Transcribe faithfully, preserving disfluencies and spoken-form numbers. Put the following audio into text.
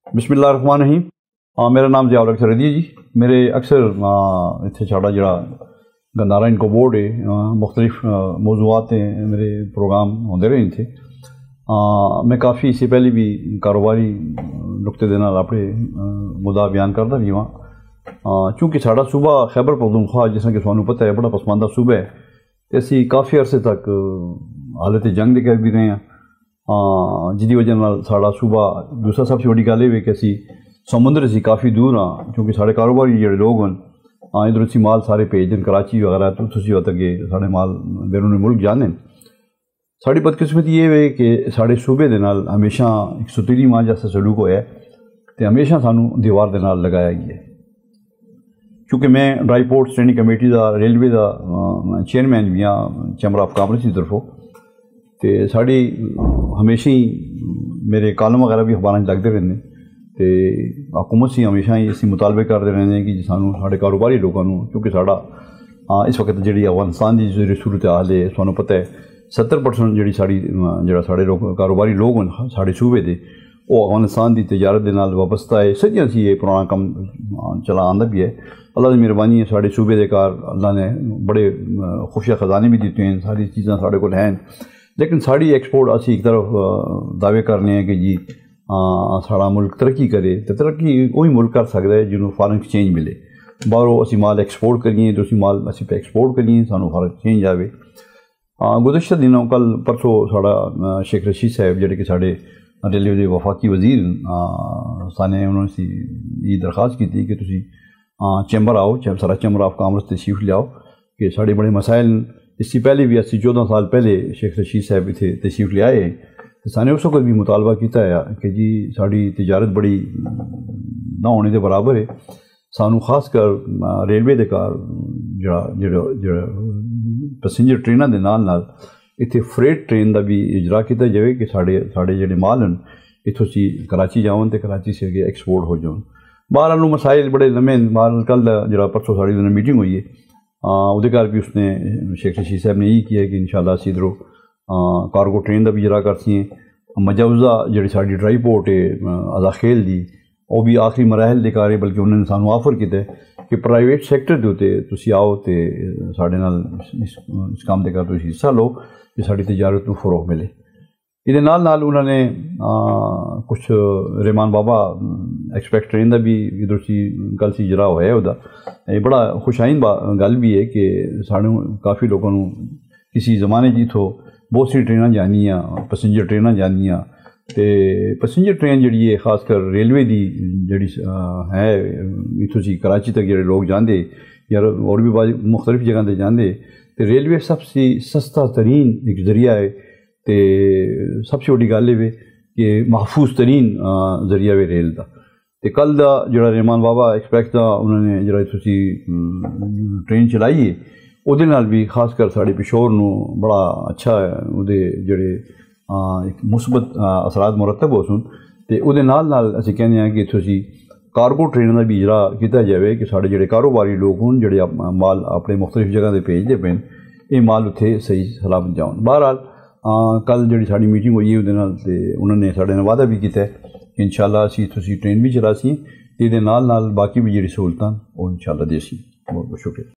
बिस्मिल्लाहिर्रहमानिर्रहीम। मेरा नाम ज़ियाउल हक सरहदी है जी। मेरे अक्सर इत्थे साड़ा जड़ा गंदारा इनको बोर्ड है मुख्तलिफ मौज़ूआत हैं मेरे प्रोग्राम होंदे रहे थे। मैं काफ़ी इससे पहले भी कारोबारी नुक्ते दे नाल अपने मुद्दा बयान करता रही वहाँ, चूँकि साड़ा सूबा खैबर पख्तूनख्वा जिस कि सानू पता है बड़ा पसमानदा सूबा है, तो असी काफ़ी अरसे तक हालत जंग दे कर भी रहे हैं, जिसकी वजह नाल साड़ा सूबा दूसरा सबसे बड़ी गल है कि असी समुंदर से काफ़ी दूर हाँ, क्योंकि साढ़े कारोबारी जोड़े लोग हैं इधर असी माल सारे भेजते कराची वगैरह, तो तुसी होता कि साढ़े माल बैरून मुल्क जाने। साड़ी बदकिस्मती ये है कि साढ़े सूबे दे नाल हमेशा एक सुतीली मां जैसा सलूक होया तो हमेशा सानू दीवार दे नाल लगाया गया। क्योंकि मैं ड्राई पोर्ट स्टैंडिंग कमेटी का रेलवे का चेयरमैन भी हाँ चैम्बर ऑफ कामर्स की तरफों, तो साड़ी हमेशा ही मेरे कालम वगैरह भी अखबार लगते रहते, तो हुकूमत से हमेशा ही इसी मुतालबे करते रहते कि सानू साढ़े कारोबारी लोगों को, क्योंकि साड़ा इस वक्त जी अफगानिस्तान की जो सूरत हाल है सानू पता है सत्तर परसेंट जी साड़ी जो साढ़े लोग कारोबारी लोग हैं साढ़े सूबे के वो अफगानिस्तान की तजारत के नाल वाबस्ता है। सदियों से ये पुराना कम चला आंदा भी है। अल्लाह की मेहरबानी है साढ़े सूबे के कार अल्लाह ने बड़े खुशियाँ खजाने भी दिते हैं, सारी चीज़ां साढ़े को हैं, लेकिन साड़ी एक्सपोर्ट असी एक तरफ दावे करने हैं कि जी साड़ा मुल्क तरक्की करे, तो तरक्की वही मुल्क कर सकता है जिन्होंने फॉरेन एक्सचेंज मिले। बाहरों असी माल एक्सपोर्ट करिए तो असी माल असी पे एक्सपोर्ट करिए सानू फॉरेन एक्सचेंज आवे। गुज़श्ता दिनों कल परसों साड़ा शेख रशीद साहब जोड़े कि साढ़े रेलवे के वफाकी वजीर साने उन्होंने ये दरख्वास्त की थी कि तुसी चैम्बर आओ, सारा चैम्बर ऑफ कामर्स तशरीफ लियाओ कि साढ़े बड़े मसाइल इससे पहले भी अस्सी चौदह साल पहले शेख रशीद साहब थे तशरीफ ले आए, तो साने उस वक्त भी मुतालबा किया है कि जी साड़ी तजारत बड़ी ना होने के बराबर है, सानू खास कर रेलवे के कार जड़ा जड़ा पैसेंजर ट्रेनों के नाल नाल इत्थे फ्रेट ट्रेन का भी इजरा किया जाए कि साढ़े साढ़े जोड़े माल हैं इतों सी कराची जावन तो कराची से अगे एक्सपोर्ट हो जान। बाहर मसाइल बड़े लम्बे बाहर कल जरा परसों साड़ी दिन मीटिंग हुई है उहदे घर भी उसने शेख रशीद साहब ने यही किया कि इंशाल्लाह असी इधरों कार्गो ट्रेन का भी इजरा करती हैं। मजावजा जी साड़ी ड्राई पोर्ट है अदाखेल की वो भी आखिरी मराहल दे कार है, बल्कि उन्होंने सानू ऑफर किया कि प्राइवेट सैक्टर के उत्ते तुसी आओ तो साढ़े नाल इस, इस काम के कर तुसी हिस्सा लो कि साड़ी तजारत को फरोग मिले। ये नाल नाल उन्होंने कुछ रहमान बाबा एक्सप्रेस ट्रेन का भी इधर सी कल सी इजरा होया उहदा, ये बड़ा खुशाइन गल भी है कि सानू काफ़ी लोगों को किसी जमाने जी तो बहुत सी ट्रेन जानियाँ पैसेंजर ट्रेन जानियाँ, तो पैसेंजर ट्रेन जी है खासकर रेलवे की जी है इतों सी कराची तक जो लोग जाते या और भी बाज मुख्तलिफ जगह पर जाते, तो रेलवे सबसे सस्ता तरीन एक जरिया है, तो सबसे बड़ी गल है कि महफूज तरीन जरिया है रेल का। तो कल का जो रहमान बाबा एक्सप्रेस का उन्होंने जरा तुसी ट्रेन चलाई है उहदे नाल भी खासकर साढ़े पिशोर नूं बड़ा अच्छा उहदे जोड़े एक मुस्बत असरात मुरतब हो सुन, तो उहदे नाल नाल असीं कहने हैं कि तुसी कार्गो ट्रेन का भी इजरा किया जाए कि साढ़े जोड़े कारोबारी लोग हों जोड़े माल अपने मुख्तलिफ जगह पर भेजते पे ये माल उत्थे सही सलामत जाओ। बहरहाल कल जी साड़ी मीटिंग हुई है उहदे उन्होंने साढ़े वादा भी किया कि इंशाल्लाह असीं तुसी ट्रेन भी चला सी, ये नाल नाल बाकी भी जी सहूलतां वो इंशाल्लाह देसी। बहुत बहुत शुक्रिया।